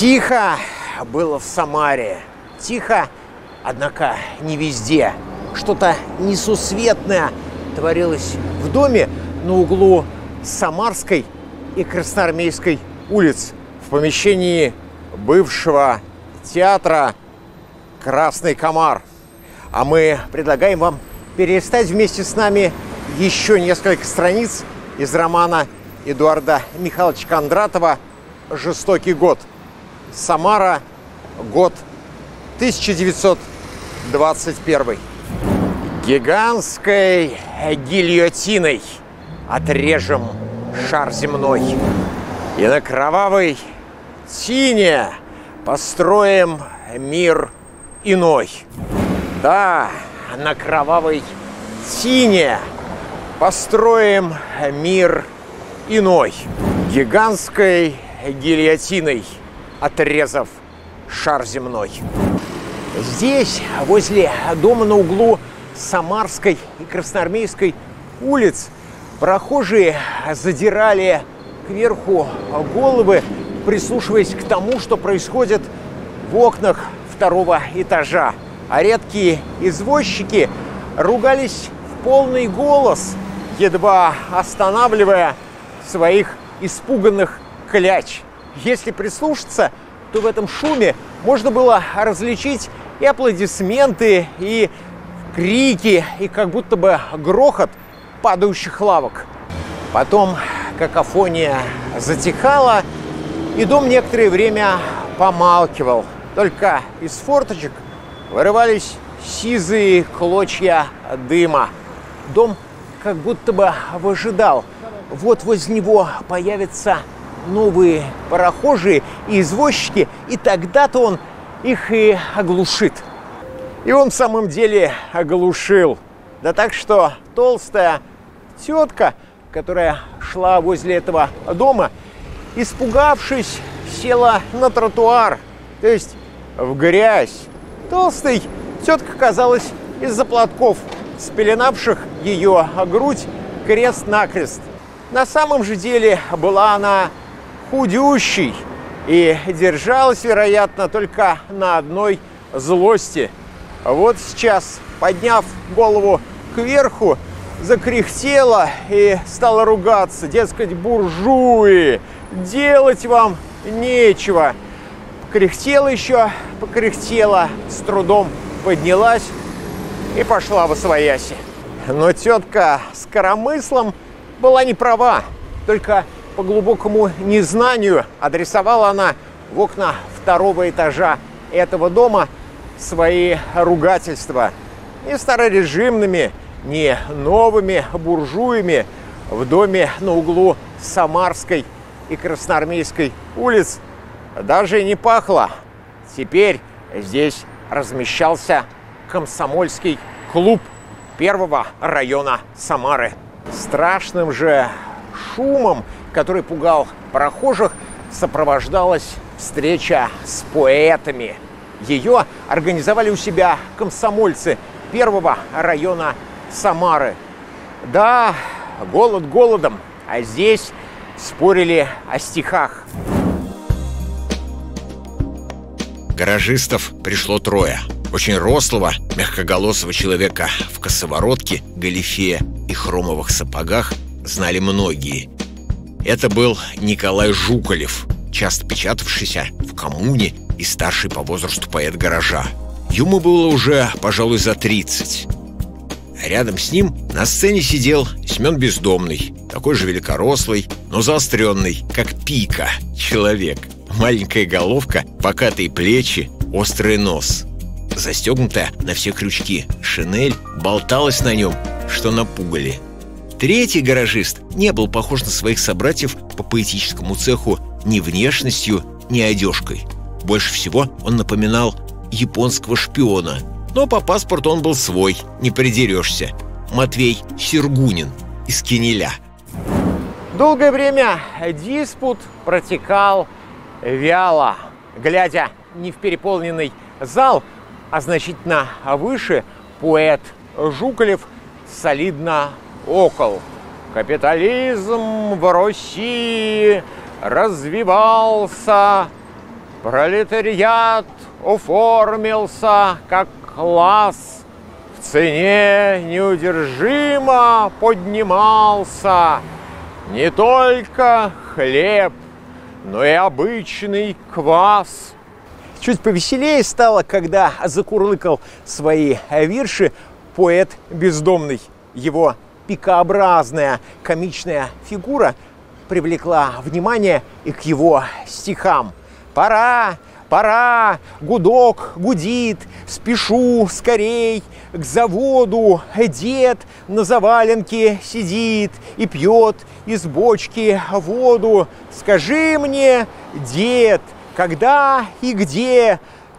Тихо было в Самаре. Тихо, однако не везде. Что-то несусветное творилось в доме на углу Самарской и Красноармейской улиц, в помещении бывшего театра «Красный комар». А мы предлагаем вам перелистать вместе с нами еще несколько страниц из романа Эдуарда Михайловича Кондратова «Жестокий год». Самара, год 1921. Гигантской гильотиной отрежем шар земной, и на кровавой тине построим мир иной. Да, на кровавой тине построим мир иной. Гигантской гильотиной отрезав шар земной. Здесь, возле дома на углу Самарской и Красноармейской улиц, прохожие задирали кверху головы, прислушиваясь к тому, что происходит в окнах второго этажа. А редкие извозчики ругались в полный голос, едва останавливая своих испуганных кляч. Если прислушаться, то в этом шуме можно было различить и аплодисменты, и крики, и как будто бы грохот падающих лавок. Потом какофония затихала, и дом некоторое время помалкивал. Только из форточек вырывались сизые клочья дыма. Дом как будто бы выжидал. Вот возле него появятся новые прохожие и извозчики, и тогда-то он их и оглушит. И он в самом деле оглушил. Да так, что толстая тетка, которая шла возле этого дома, испугавшись, села на тротуар, то есть в грязь. Толстой тетка казалась из-за платков, спеленавших ее грудь крест-накрест. На самом же деле была она худющей и держалась, вероятно, только на одной злости. Вот сейчас, подняв голову кверху, закряхтела и стала ругаться. Дескать, буржуи, делать вам нечего. Покряхтела еще, покряхтела, с трудом поднялась и пошла восвояси. Но тетка с коромыслом была не права, только по глубокому незнанию адресовала она в окна второго этажа этого дома свои ругательства. Не старорежимными, не новыми буржуями в доме на углу Самарской и Красноармейской улиц даже не пахло. Теперь здесь размещался комсомольский клуб первого района Самары. Страшным же шумом, который пугал прохожих, сопровождалась встреча с поэтами. Ее организовали у себя комсомольцы первого района Самары. Да, голод голодом, а здесь спорили о стихах. Гаражистов пришло трое. Очень рослого, мягкоголосого человека в косоворотке, галифе и хромовых сапогах знали многие. Это был Николай Жуколев, часто печатавшийся в «Коммуне» и старший по возрасту поэт гаража. Ему было уже, пожалуй, за 30. Рядом с ним на сцене сидел Семен Бездомный, такой же великорослый, но заостренный, как пика, человек. Маленькая головка, покатые плечи, острый нос. Застегнутая на все крючки шинель болталась на нем, что на пугале. Третий гаражист не был похож на своих собратьев по поэтическому цеху ни внешностью, ни одежкой. Больше всего он напоминал японского шпиона, но по паспорту он был свой, не придерешься. Матвей Сергунин из Кинеля. Долгое время диспут протекал вяло. Глядя не в переполненный зал, а значительно выше, поэт Жуколев солидно окол. Капитализм в России развивался Пролетариат оформился как класс, в цене неудержимо поднимался не только хлеб, но и обычный квас. Чуть повеселее стало, когда закурлыкал свои вирши поэт бездомный. Его пикообразная комичная фигура привлекла внимание и к его стихам. «Пора, пора, гудок гудит, спешу скорей к заводу. Дед на заваленке сидит и пьет из бочки воду. Скажи мне, дед, когда и где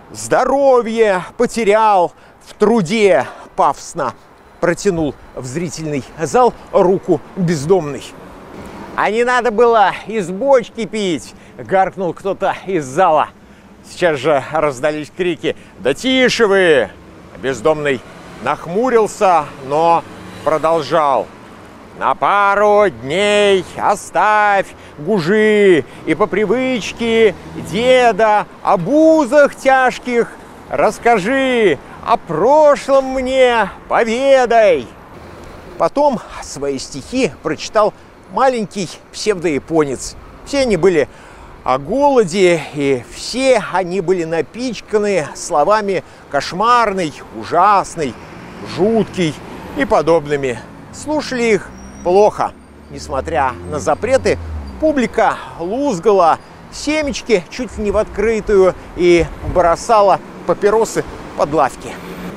здоровье потерял в труде?» Пафосно протянул в зрительный зал руку бездомный. «А не надо было из бочки пить!» — гаркнул кто-то из зала. Сейчас же раздались крики: «Да тише вы!» Бездомный нахмурился, но продолжал: «На пару дней оставь гужи и по привычке деда об узах тяжких расскажи, о прошлом мне поведай». Потом свои стихи прочитал маленький псевдояпонец. Все они были о голоде, и все они были напичканы словами «кошмарный», «ужасный», «жуткий» и подобными. Слушали их плохо. Несмотря на запреты, публика лузгала семечки чуть ли не в открытую и бросала папиросы под лавки.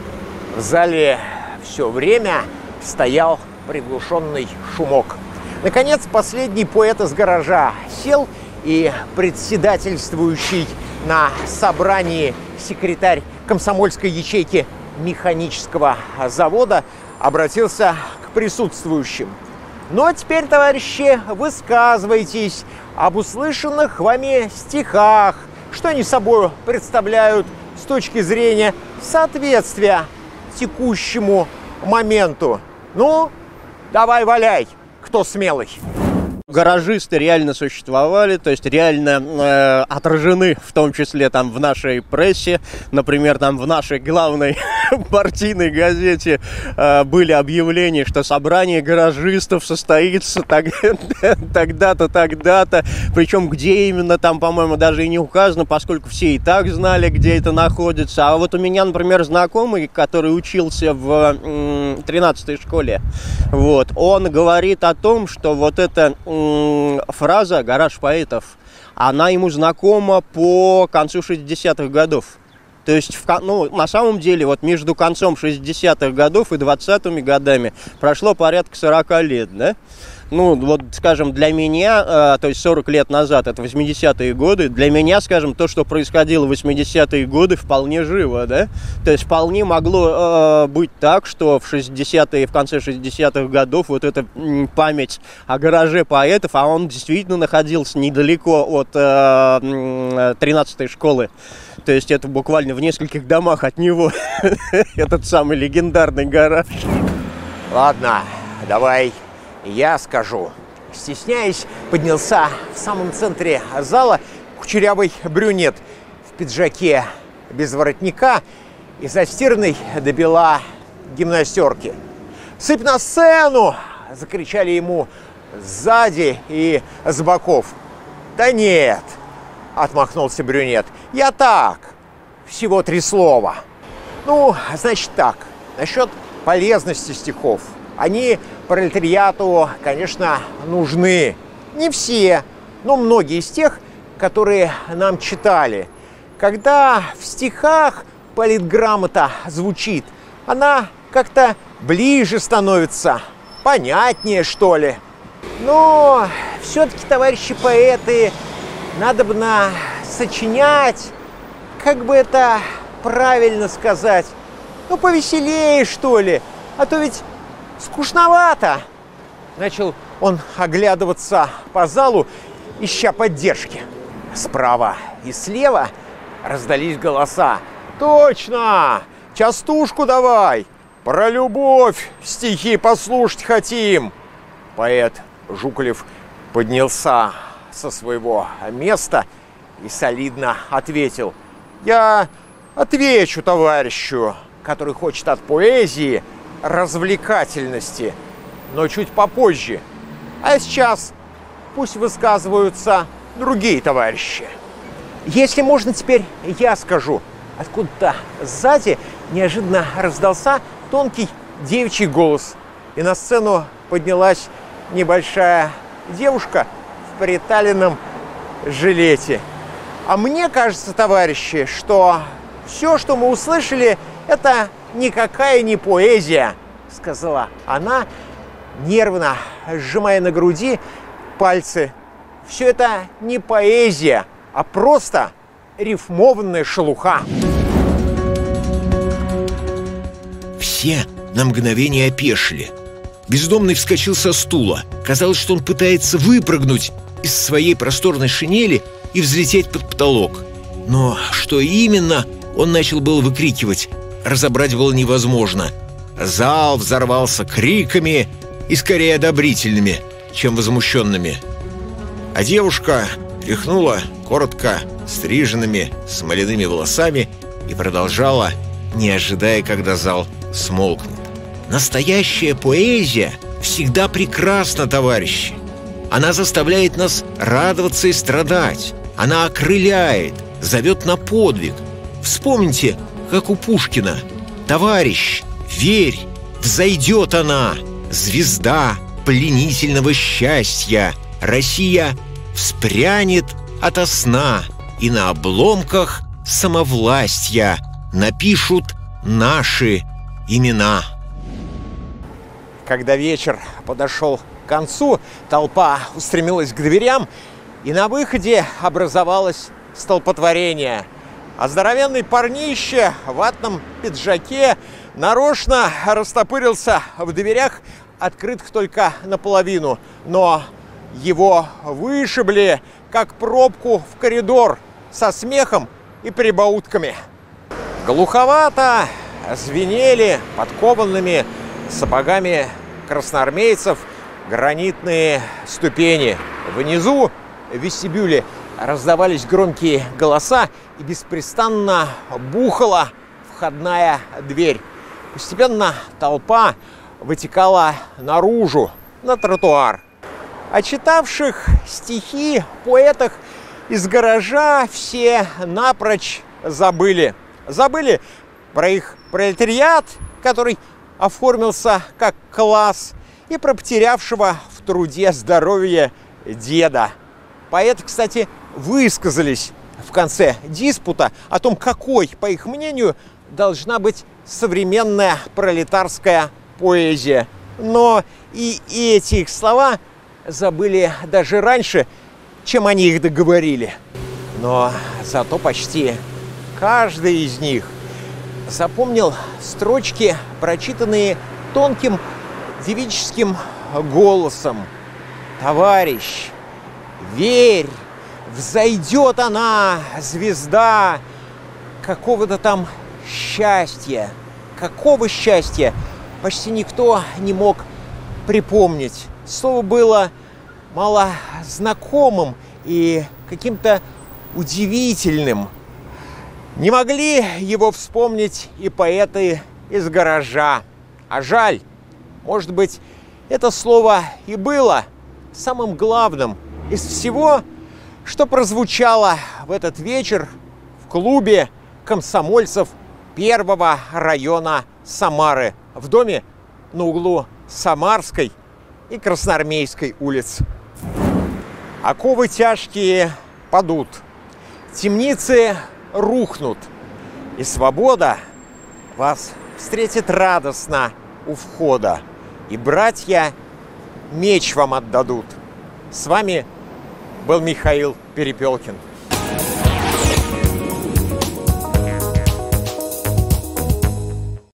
В зале все время стоял приглушенный шумок. Наконец, последний поэт из гаража сел, и председательствующий на собрании секретарь комсомольской ячейки механического завода обратился к присутствующим. «Ну а теперь, товарищи, высказывайтесь об услышанных вами стихах, что они собой представляют с точки зрения соответствия текущему моменту. Ну, давай валяй, кто смелый». Гаражисты реально существовали, то есть реально отражены, в том числе там в нашей прессе, например, там в нашей главной партийной газете были объявления, что собрание гаражистов состоится тогда-то, тогда-то, причем где именно там, по-моему, даже и не указано, поскольку все и так знали, где это находится. А вот у меня, например, знакомый, который учился в 13-й школе, вот, он говорит о том, что вот эта фраза «гараж поэтов», она ему знакома по концу 60-х годов. То есть, на самом деле, вот между концом 60-х годов и 20-ми годами прошло порядка 40 лет, да? Ну, вот, скажем, для меня, то есть 40 лет назад, это 80-е годы, для меня, скажем, то, что происходило в 80-е годы, вполне живо, да? То есть вполне могло быть так, что в 60-е, в конце 60-х годов вот эта память о гараже поэтов, а он действительно находился недалеко от 13-й школы. То есть это буквально в нескольких домах от него, этот самый легендарный гараж. Ладно, давай я скажу. Стесняясь, поднялся в самом центре зала кучерявый брюнет в пиджаке без воротника и застиранной до бела гимнастерки. «Сыпь на сцену!» — закричали ему сзади и с боков. «Да нет!» — отмахнулся брюнет. «Я так, всего 3 слова». Ну, значит так, насчет полезности стихов. Они пролетариату, конечно, нужны. Не все, но многие из тех, которые нам читали. Когда в стихах политграмота звучит, она как-то ближе становится, понятнее, что ли. Но все-таки, товарищи поэты, надо бы сочинять, как бы это правильно сказать, ну, повеселее, что ли, а то ведь скучновато. Начал он оглядываться по залу, ища поддержки. Справа и слева раздались голоса. «Точно! Частушку давай! Про любовь стихи послушать хотим!» Поэт Жуколев поднялся со своего места и солидно ответил: «Я отвечу товарищу, который хочет от поэзии развлекательности, но чуть попозже. А сейчас пусть высказываются другие товарищи». Если можно, теперь я скажу. Откуда-то сзади неожиданно раздался тонкий девичий голос, и на сцену поднялась небольшая девушка в приталенном жилете. А мне кажется, товарищи, что все, что мы услышали, это никакая не поэзия, сказала она, нервно сжимая на груди пальцы. Все это не поэзия, а просто рифмованная шелуха. Все на мгновение опешили. Бездомный вскочил со стула. Казалось, что он пытается выпрыгнуть из своей просторной шинели и взлететь под потолок. Но что именно, он начал было выкрикивать. Разобрать было невозможно. Зал взорвался криками, и скорее одобрительными, чем возмущенными. А девушка тряхнула коротко стриженными смоляными волосами и продолжала, не ожидая, когда зал смолкнет. Настоящая поэзия всегда прекрасна, товарищи. Она заставляет нас радоваться и страдать. Она окрыляет, зовет на подвиг. Вспомните, как у Пушкина: «Товарищ, верь, взойдет она, звезда пленительного счастья. Россия вспрянет ото сна, и на обломках самовластья напишут наши имена». Когда вечер подошел к концу, толпа устремилась к дверям, и на выходе образовалось столпотворение. А здоровенный парнище в ватном пиджаке нарочно растопырился в дверях, открытых только наполовину, но его вышибли, как пробку в коридор, со смехом и прибаутками. Глуховато звенели подкованными сапогами красноармейцев гранитные ступени. Внизу, в вестибюле, раздавались громкие голоса, и беспрестанно бухала входная дверь. Постепенно толпа вытекала наружу, на тротуар. О читавших стихи поэтах из гаража все напрочь забыли. Забыли про их пролетариат, который оформился как класс, и про потерявшего в труде здоровье деда. Поэты, кстати, высказались в конце диспута о том, какой, по их мнению, должна быть современная пролетарская поэзия. Но и эти их слова забыли даже раньше, чем они их договорили. Но зато почти каждый из них запомнил строчки, прочитанные тонким девическим голосом: «Товарищ, верь, взойдет она, звезда какого-то там счастья». Какого счастья? Почти никто не мог припомнить. Слово было мало знакомым и каким-то удивительным. Не могли его вспомнить и поэты из гаража. А жаль, может быть, это слово и было самым главным из всего, что прозвучало в этот вечер в клубе комсомольцев первого района Самары, в доме на углу Самарской и Красноармейской улиц. Оковы тяжкие падут, темницы рухнут, и свобода вас встретит радостно у входа, и братья меч вам отдадут. С вами был Михаил Перепелкин.